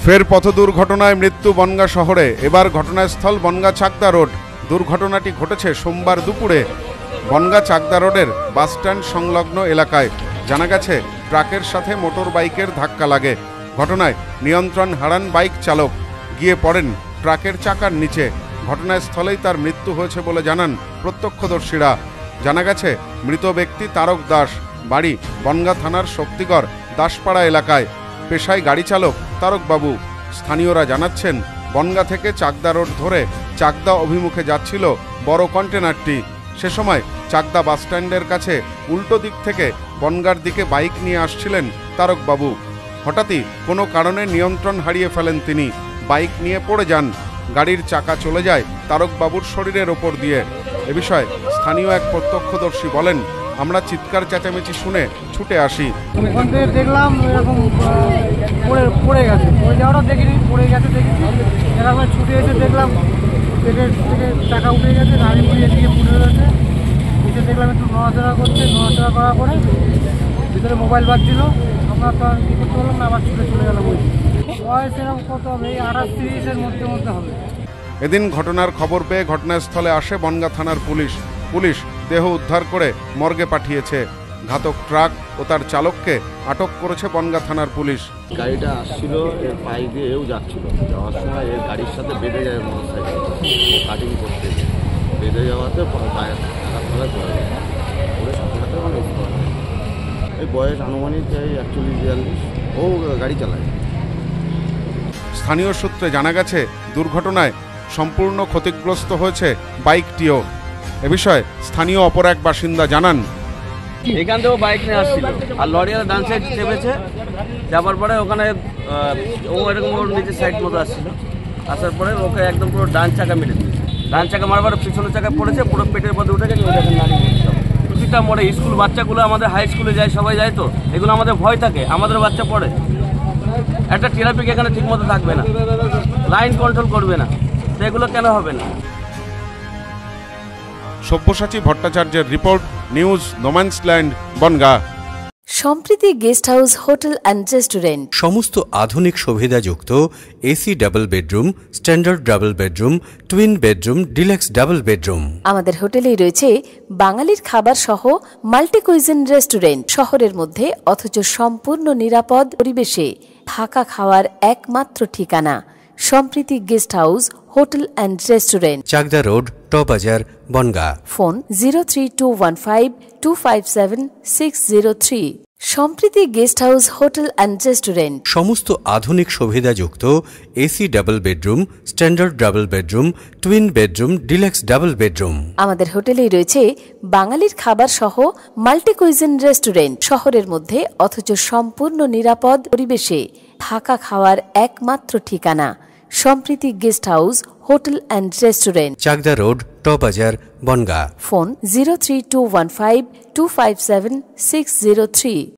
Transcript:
ফের পথ দুর্ঘটনায় মৃত্যু বনগাঁ শহরে। এবার ঘটনাস্থল বনগাঁ চাকদা রোড। দুর্ঘটনাটি ঘটেছে সোমবার দুপুরে বনগাঁ চাকদা রোডের বাসস্ট্যান্ড সংলগ্ন এলাকায়। জানা গেছে, ট্রাকের সাথে মোটর বাইকের ধাক্কা লাগে। ঘটনায় নিয়ন্ত্রণ হারান বাইক চালক, গিয়ে পড়েন ট্রাকের চাকার নিচে। ঘটনাস্থলেই তার মৃত্যু হয়েছে বলে জানান প্রত্যক্ষদর্শীরা। জানা গেছে, মৃত ব্যক্তি তারক দাস, বাড়ি বনগাঁ থানার শক্তিগড় দাসপাড়া এলাকায়। পেশায় গাড়ি চালক তারকবাবু। স্থানীয়রা জানাচ্ছেন, বনগাঁ থেকে চাকদা রোড ধরে চাকদা অভিমুখে যাচ্ছিল বড় কন্টেনারটি। সে সময় চাকদা বাসস্ট্যান্ডের কাছে উল্টো দিক থেকে বনগাঁর দিকে বাইক নিয়ে আসছিলেন তারকবাবু। হঠাৎই কোনো কারণে নিয়ন্ত্রণ হারিয়ে ফেলেন তিনি, বাইক নিয়ে পড়ে যান। গাড়ির চাকা চলে যায় তারকবাবুর শরীরের ওপর দিয়ে। এ বিষয়ে স্থানীয় এক প্রত্যক্ষদর্শী বলেন, আমরা চিৎকার চেঁচামেচি শুনে ছুটে আসি। ওখান থেকে দেখলাম এরকম পড়ে গেছে, পড়ে যাওয়াটা দেখিনি, পড়ে গেছে দেখেছি। এরকম ছুটে এসে দেখলাম পেটের থেকে টাকা উঠে গেছে, গাড়ি এদিকে পুড়ে গেছে। এসে দেখলাম একটু নড়াচড়া করছে, নড়াচড়া করার পরে ভিতরে মোবাইল বাজছিল। আমরা তো কী করতে পারলাম না, আবার ছুটে চলে গেলাম। ওই বয়স এরকম কত হবে, এই 28-30-এর মধ্যে হবে। এদিন ঘটনার খবর পেয়ে ঘটনাস্থলে আসে বনগাঁ থানার পুলিশ দেহ উদ্ধার করে মর্গে পাঠিয়েছে। ঘাতক ট্রাক ও তার চালককে আটক করেছে বনগাঁ থানার পুলিশ। গাড়িটা আসছিল, এর পাই দিয়ে এও যাচ্ছিল। যাওয়ার সময় এর গাড়ির সাথে বেঁধে যায় মোটরসাইকেল, কাটিং করতে বেঁধে যাওয়াতে পড়ে সাথে এই বয়স আনুমানিক 41-42। ও গাড়ি চালায়। স্থানীয় সূত্রে জানা গেছে, দুর্ঘটনায় সম্পূর্ণ ক্ষতিগ্রস্ত হয়েছে বাইকটিও। এ বিষয়ে স্থানীয় অপর এক বাসিন্দা জানান, এখান থেকেও বাইক নিয়ে আসছিল, আর লরিয়ার ডান সাইড চেপেছে। যাবার পরে ওখানে ও এরকম ওর নিজের সাইড মতো আসছিল। আসার পরে ওকে একদম পুরো ডান চাকা মেরে দিয়েছে। ডান চাকা মারবার পিছনের চাকা পড়েছে, পুরো পেটের মধ্যে উঠে গেছে। ওই দেখেন নারী প্রতিটা মোড়ে স্কুল বাচ্চাগুলো আমাদের হাই স্কুলে যায়, সবাই যায়, তো এগুলো আমাদের ভয় থাকে। আমাদের বাচ্চা পড়ে, একটা ট্রাফিক এখানে ঠিক মতো থাকবে না, লাইন কন্ট্রোল করবে না, তো এগুলো কেন হবে না? সব্যসাচী ভট্টাচার্যের report, news no man's land, Bongaon. Sampriti guest house, hotel and restaurant. সমস্ত আধুনিক সুবিধাযুক্ত AC double bedroom, standard double bedroom, twin bedroom, deluxe double bedroom. আমাদের হোটেলেই রয়েছে বাঙালির খাবার সহ মাল্টি কুইজিন রেস্টুরেন্ট। শহরের মধ্যে অথচ সম্পূর্ণ নিরাপদ পরিবেশে থাকা খাওয়ার একমাত্র ঠিকানা Sampriti guest house, hotel and restaurant, Chakdah road, টবাজার, Bongaon. Phone 03215257-603। Sampriti guest house, hotel and restaurant. সমস্ত আধুনিক সুবিধাযুক্ত AC double bedroom, standard double bedroom, twin bedroom, deluxe double bedroom. আমাদের হোটেলেই রয়েছে বাঙালির খাবার সহ মাল্টি কুইজিন রেস্টুরেন্ট। শহরের মধ্যে অথচ সম্পূর্ণ নিরাপদ পরিবেশে থাকা খাওয়ার একমাত্র ঠিকানা Sampriti guest house, hotel and restaurant, Chakdah road, টবাজার, বনগাঁ। ফোন 03215257-603।